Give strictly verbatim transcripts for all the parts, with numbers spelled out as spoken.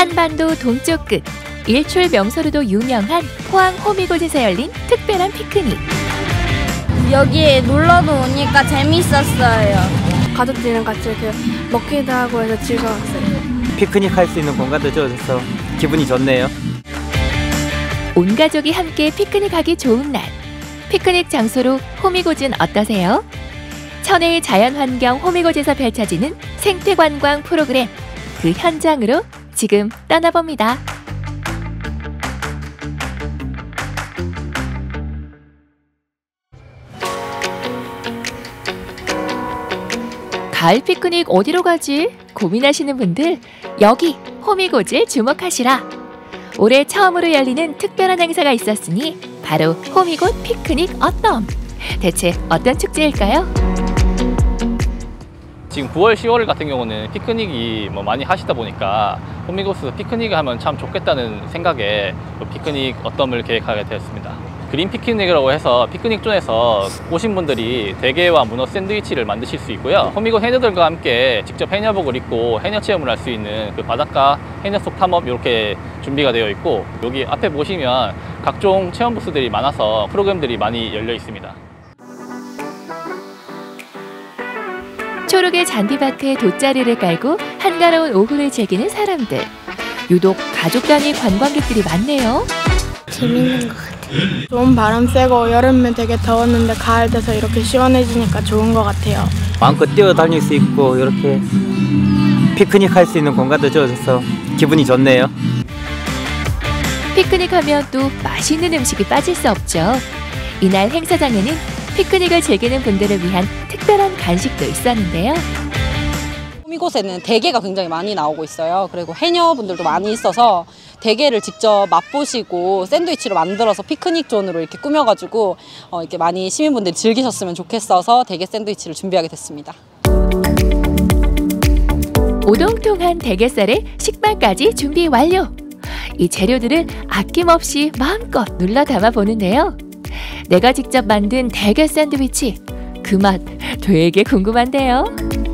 한반도 동쪽 끝, 일출 명소로도 유명한 포항 호미곶에서 열린 특별한 피크닉. 여기에 놀러도 오니까 재밌었어요. 가족들이랑 같이 이렇게 먹기도 하고 해서 즐거웠어요. 피크닉 할 수 있는 공간도 주어져서 기분이 좋네요. 온 가족이 함께 피크닉하기 좋은 날. 피크닉 장소로 호미곶은 어떠세요? 천혜의 자연환경 호미곶에서 펼쳐지는 생태관광 프로그램. 그 현장으로 지금 떠나봅니다. 가을 피크닉 어디로 가지? 고민하시는 분들 여기 호미곶을 주목하시라. 올해 처음으로 열리는 특별한 행사가 있었으니 바로 호미곶 피크닉 어떤? 대체 어떤 축제일까요? 지금 구월, 시월 같은 경우는 피크닉이 뭐 많이 하시다 보니까 호미곶에서 피크닉을 하면 참 좋겠다는 생각에 피크닉 어떤을 계획하게 되었습니다. 그린 피크닉이라고 해서 피크닉 존에서 오신 분들이 대게와 문어 샌드위치를 만드실 수 있고요. 호미곶 해녀들과 함께 직접 해녀복을 입고 해녀 체험을 할 수 있는 그 바닷가 해녀 속 탐험 이렇게 준비가 되어 있고, 여기 앞에 보시면 각종 체험 부스들이 많아서 프로그램들이 많이 열려 있습니다. 초록의 잔디밭에 돗자리를 깔고 한가로운 오후를 즐기는 사람들. 유독 가족 단위 관광객들이 많네요. 재밌는 것 같아요. 좋은 바람 쐬고 여름엔 되게 더웠는데 가을 돼서 이렇게 시원해지니까 좋은 것 같아요. 마음껏 뛰어다닐 수 있고 이렇게 피크닉 할 수 있는 공간도 주어져서 기분이 좋네요. 피크닉 하면 또 맛있는 음식이 빠질 수 없죠. 이날 행사장에는 피크닉을 즐기는 분들을 위한 특별한 간식도 있었는데요. 호미곶에는 대게가 굉장히 많이 나오고 있어요. 그리고 해녀분들도 많이 있어서 대게를 직접 맛보시고 샌드위치로 만들어서 피크닉 존으로 이렇게 꾸며가지고 어, 이렇게 많이 시민분들이 즐기셨으면 좋겠어서 대게 샌드위치를 준비하게 됐습니다. 오동통한 대게살에 식빵까지 준비 완료! 이 재료들을 아낌없이 마음껏 눌러 담아 보는데요. 내가 직접 만든 대게 샌드위치, 그 맛 되게 궁금한데요.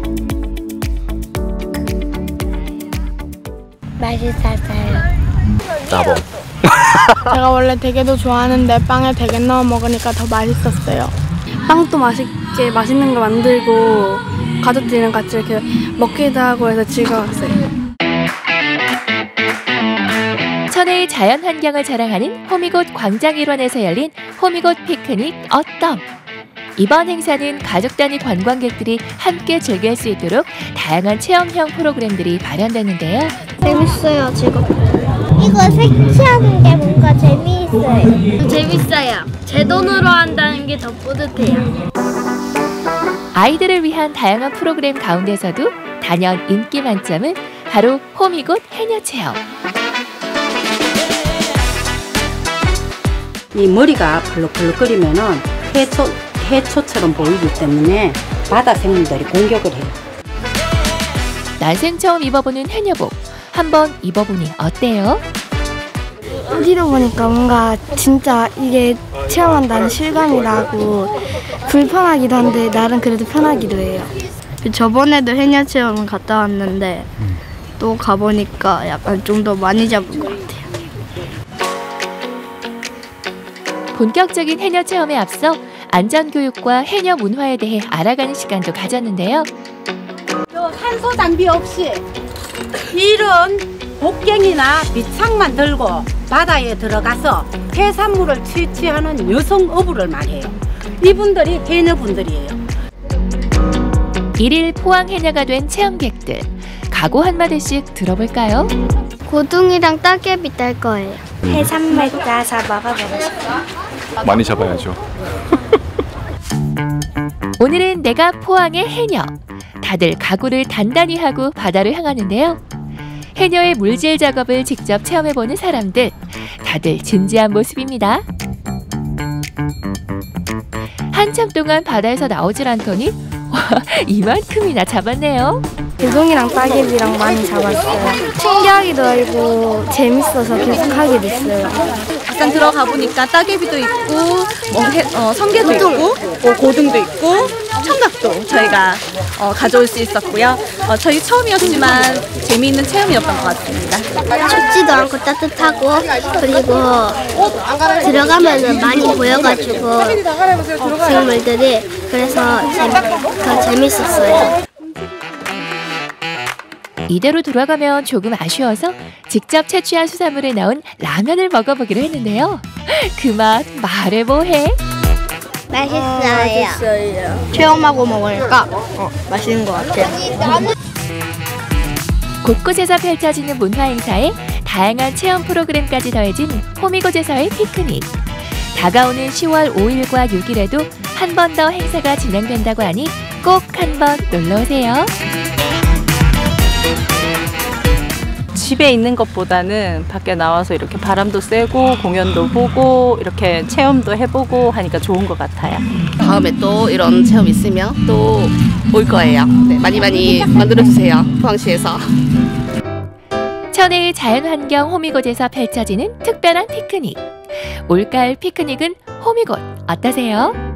맛있었어요. 나봉. 제가 원래 대게도 좋아하는데 빵에 대게 넣어 먹으니까 더 맛있었어요. 빵도 맛있게 맛있는 거 만들고 가족들이랑 같이 이렇게 먹기도 하고 해서 즐거웠어요. 천혜의 자연 환경을 자랑하는 호미곶 광장 일원에서 열린 호미곶 피크닉 어떤? 이번 행사는 가족 단위 관광객들이 함께 즐길 수 있도록 다양한 체험형 프로그램들이 마련됐는데요. 재밌어요, 즐겁고. 이거 색칠하는 게 뭔가 재미있어요. 재밌어요. 제 돈으로 한다는 게 더 뿌듯해요. 아이들을 위한 다양한 프로그램 가운데서도 단연 인기 만점은 바로 호미곶 해녀 체험. 이 머리가 벌럭벌럭거리면은 해초, 해초처럼 보이기 때문에 바다 생물들이 공격을 해요. 난생 처음 입어보는 해녀복. 한번 입어보니 어때요? 어디로 보니까 뭔가 진짜 이게 체험한다는 실감이 나고 불편하기도 한데 나름 그래도 편하기도 해요. 저번에도 해녀 체험을 갔다 왔는데 또 가보니까 약간 좀 더 많이 잡은 것 같아요. 본격적인 해녀 체험에 앞서 안전교육과 해녀 문화에 대해 알아가는 시간도 가졌는데요. 산소 장비 없이 이런 복갱이나 밑창만 들고 바다에 들어가서 해산물을 채취하는 여성 어부를 말해요. 이분들이 해녀분들이에요. 일일 포항 해녀가 된 체험객들. 각오 한마디씩 들어볼까요? 고둥이랑 따개비 딸 거예요. 해산물 따서 먹어보고 싶어요. 많이 잡아야죠. 오늘은 내가 포항의 해녀. 다들 각오를 단단히 하고 바다로 향하는데요. 해녀의 물질 작업을 직접 체험해보는 사람들. 다들 진지한 모습입니다. 한참 동안 바다에서 나오질 않더니 와, 이만큼이나 잡았네요. 고둥이랑 따개비랑 많이 잡았어요. 신기하기도 하고 재밌어서 계속 하게 됐어요. 막상 들어가 보니까 따개비도 있고 뭐 해, 어, 성게도 있고 뭐 고등도 있고 청각도 저희가 어, 가져올 수 있었고요. 어, 저희 처음이었지만 재미있는 체험이었던 것 같습니다. 춥지도 않고 따뜻하고 그리고 들어가면은 많이 보여가지고 생물들이 그래서 더 재밌었어요. 이대로 돌아가면 조금 아쉬워서 직접 채취한 수산물에 나온 라면을 먹어보기로 했는데요. 그 맛 말해 뭐해? 맛있어요. 체험하고 먹으니까 어, 맛있는 것 같아요. 곳곳에서 펼쳐지는 문화 행사에 다양한 체험 프로그램까지 더해진 호미곶에서의 피크닉. 다가오는 시월 오일과 육일에도 한 번 더 행사가 진행된다고 하니 꼭 한번 놀러오세요. 집에 있는 것보다는 밖에 나와서 이렇게 바람도 쐬고 공연도 보고 이렇게 체험도 해보고 하니까 좋은 것 같아요. 다음에 또 이런 체험 있으면 또 올 거예요. 네, 많이 많이 만들어주세요. 포항시에서. 천혜의 자연환경 호미곶에서 펼쳐지는 특별한 피크닉. 올가을 피크닉은 호미곶 어떠세요?